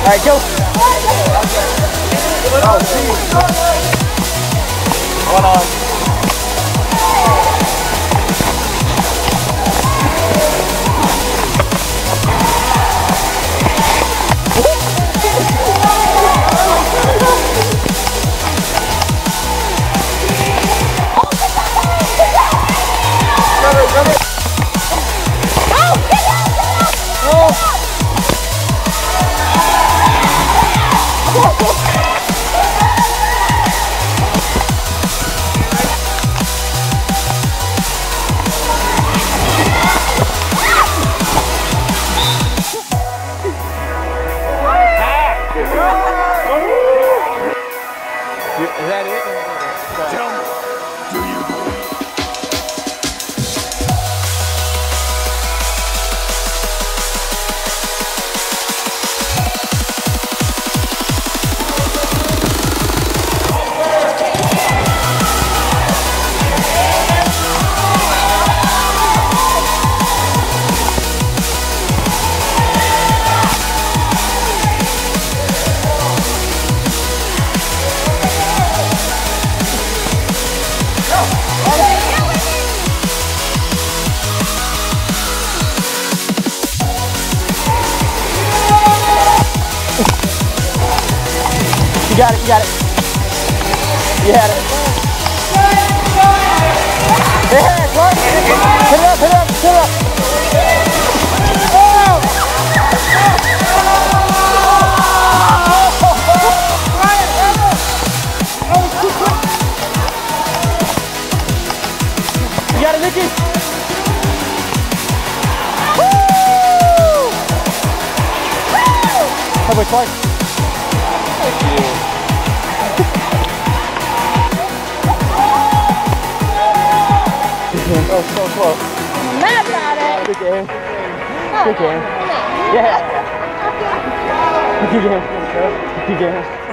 right, go. One on. Is that it? Tell me, do you believe? You got it, you got it. You had it. Yeah, Clark. Hit it up, hit it up, hit it up. Oh! You got it, Nikki. Woo! How about Clark? Thank you. That was so close. Mad about it. Good game. Good game. Yeah. Good game. Good game.